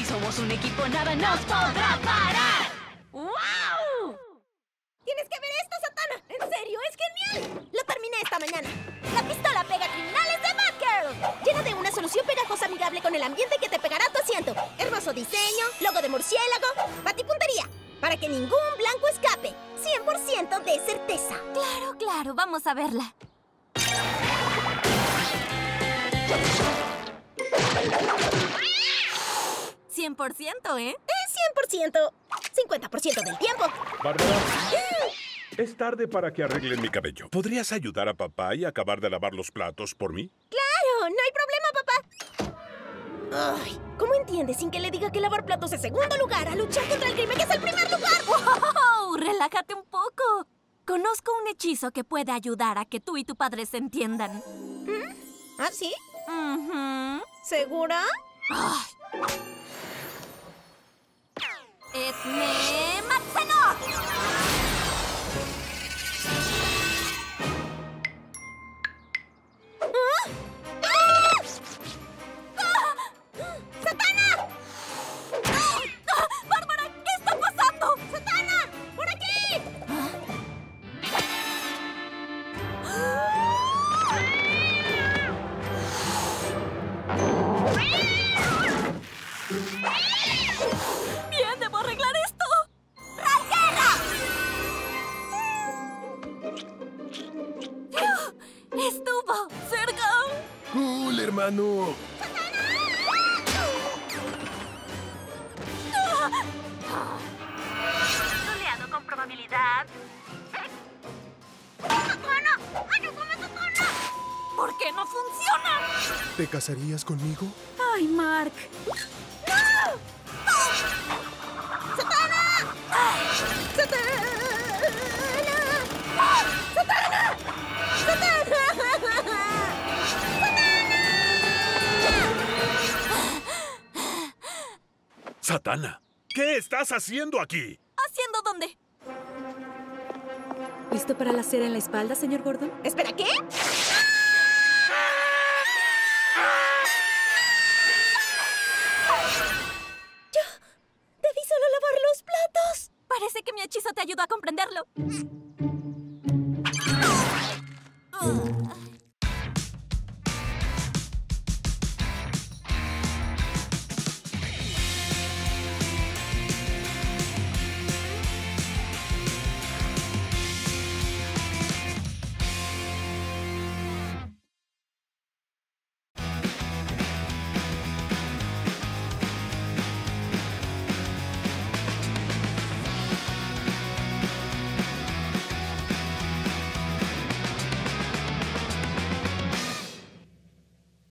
Somos un equipo, nada nos podrá parar. ¡Wow! ¡Tienes que ver esto, Satana! ¡En serio, es genial! Lo terminé esta mañana. La pistola pega criminales de Batgirl. Llena de una solución pegajosa amigable con el ambiente que te pegará a tu asiento. Hermoso diseño, logo de murciélago, batipuntería. Para que ningún blanco escape. 100% de certeza. Claro, claro, vamos a verla. ¿100%, eh? 100%. 50% del tiempo. Bárbara, es tarde para que arreglen mi cabello. ¿Podrías ayudar a papá y acabar de lavar los platos por mí? ¡Claro! ¡No hay problema, papá! Ay, ¿cómo entiendes sin que le diga que lavar platos es segundo lugar a luchar contra el crimen que es el primer lugar? ¡Wow! Relájate un poco. Conozco un hechizo que puede ayudar a que tú y tu padre se entiendan. ¿Ah, sí? ¿Segura? ¡Etme Matzenot! ¡Satana! ¡Bárbara! ¿Qué está pasando? ¡Satana! ¡Por aquí! ¡Bien! ¡Debo arreglar esto! ¡Rayera! ¡Estuvo cerca! ¡Cool, hermano! Soleado con probabilidad. ¡Satana! ¡Ayúdame, Satana! ¿Por qué no funciona? ¿Te casarías conmigo? ¡Ay, Mark! ¡Satana! ¡Satana! ¡Satana! ¡Satana! Satana, ¿qué estás haciendo aquí? ¿Haciendo dónde? ¿Listo para la cera en la espalda, señor Gordon? ¿Espera, qué?